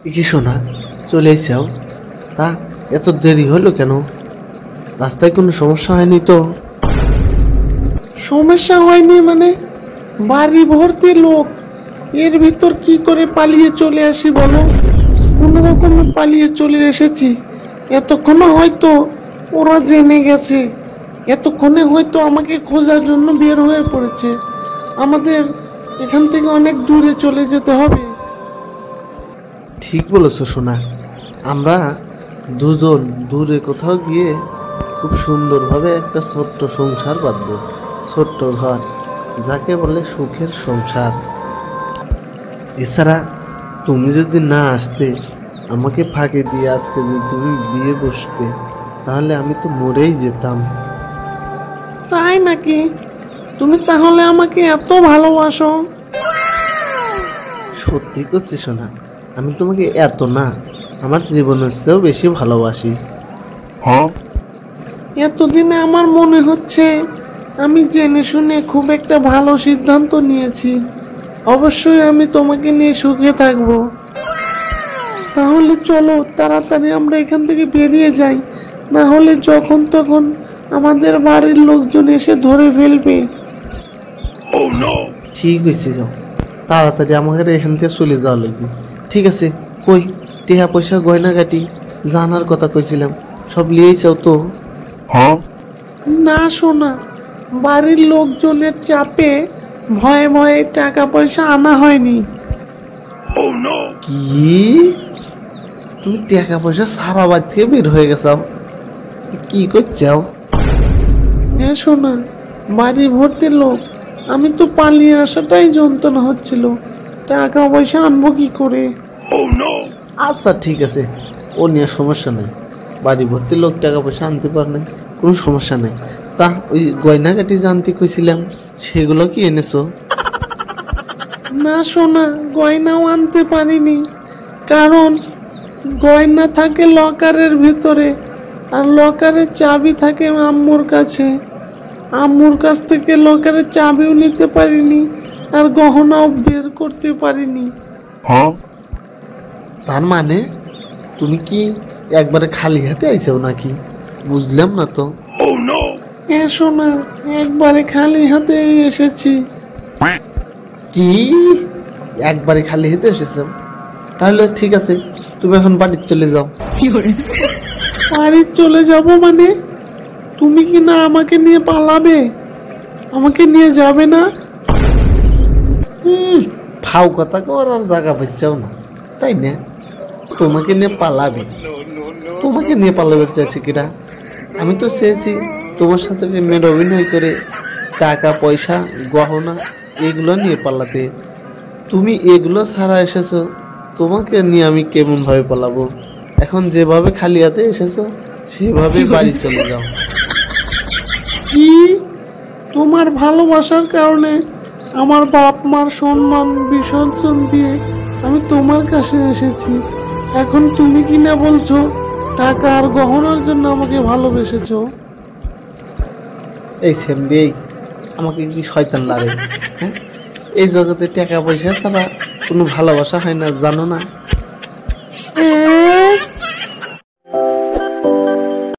কি শোনা, চলে এসেও? তা এত দেরি হলো কেন? রাস্তায় কোনো সমস্যা হয়নি তো? সমস্যা হয়নি মানে? বাড়ি ভর্তি লোক, এর ভিতর কি করে পালিয়ে চলে আসি বলো? কোনো রকমে পালিয়ে চলে এসেছি। এতক্ষণে হয়তো ওরা জেনে গেছে, এতক্ষণে হয়তো আমাকে খোঁজার জন্য বের হয়ে পড়েছে। আমাদের এখান থেকে অনেক দূরে চলে যেতে হবে। ঠিক বলেছো সোনা, আমরা দুজন দূরে কোথাও গিয়ে খুব সুন্দরভাবে একটা ছোট্ট সংসার বাঁধবো, ছোট্ট ঘর, যাকে বলে সুখের সংসার। এছাড়া তুমি যদি না আসতে, আমাকে ফাঁকি দিয়ে আজকে যদি তুমি বিয়ে বসতে, তাহলে আমি তো মরেই যেতাম। তাই নাকি? তুমি তাহলে আমাকে এত ভালোবাসো? সত্যি করছি সোনা, আমি তোমাকে এত না, আমার জীবনের চেয়েও বেশি ভালোবাসি। এতদিনে আমার মনে হচ্ছে আমি জেনে শুনে খুব একটা ভালো সিদ্ধান্ত নিয়েছি। অবশ্যই আমি তোমাকে নিয়ে সুখে থাকবো। তাহলে চলো তাড়াতাড়ি আমরা এখান থেকে বেরিয়ে যাই, না হলে যখন তখন আমাদের বাড়ির লোকজন এসে ধরে ফেলবে। ঠিক হয়েছে, যাও তাড়াতাড়ি আমাকে এখান থেকে চলে যাওয়া লাগবে। ঠিক আছে, কই টেহা পয়সা গয়নাগাটি জানার কথা কইছিলাম, সব লিয়েছাও তো? না শোনা, বাড়ির লোকজনের চাপে ভয়ে ভয়ে টাকা পয়সা আনা হয়নি। কি তুমি টাকা পয়সা সারা বাড়ি থেকে বের হয়ে গেছাও? কি করছাও? হ্যাঁ শোনা, বাড়ি ভর্তি লোক, আমি তো পালিয়ে আসাটাই যন্ত্রণা হচ্ছিল, টাকা পয়সা আনবো কি করে? আচ্ছা ঠিক আছে, ও নিয়ে সমস্যা নেই, বাড়ি ভর্তি লোক টাকা পয়সা আনতে পারে না, কোনো সমস্যা নেই। তা ওই গয়নাগাটি জানতে কইছিলাম, সেগুলো কি এনেছো? না শোনা, গয়নাও আনতে পারিনি, কারণ গয়না থাকে লকারের ভিতরে, আর লকারের চাবি থাকে আম্মুর কাছে। আম্মুর কাছ থেকে লকারের চাবিও নিতে পারিনি, আর গহনাও বের করতে পারিনি। তার মানে তুমি কি একবারে খালি হাতে আইছো নাকি? বুঝলাম না তো। হ্যাঁ শোনা, একবারে খালি হাতে এসেছি। কি একবারে খালি হাতে এসেছো? তাহলে ঠিক আছে, তুমি এখন বাড়ি চলে যাও। বাড়ি চলে যাব মানে? তুমি কি না আমাকে নিয়ে পালাবে? আমাকে নিয়ে যাবে না? ফাও কথা করার জায়গা পাচ্ছাও না, তাই না? তোমাকে নিয়ে পালাবে? তোমাকে নিয়ে পালাবে চাইছি কিরা? আমি তো চেয়েছি তোমার সাথে মেয়ের অভিনয় করে টাকা পয়সা গহনা এগুলো নিয়ে পালাতে। তুমি এগুলো ছাড়া এসেছো, তোমাকে নিয়ে আমি কেমন ভাবে পালাবো? এখন যেভাবে খালি হাতে এসেছো সেভাবে বাড়ি চলে যাও। কি? তোমার ভালোবাসার কারণে আমার বাপ মার সম্মান বিসর্জন দিয়ে আমি তোমার কাছে এসেছি, এখন তুমি কি না বলছো টাকা আর গহনার জন্য আমাকে ভালোবেসেছো? এই সেমডি, আমাকে কি শয়তান লাগে? হ্যাঁ, এই জগতে টাকা পয়সা ছাড়া কোনো ভালোবাসা হয় না, জানো না?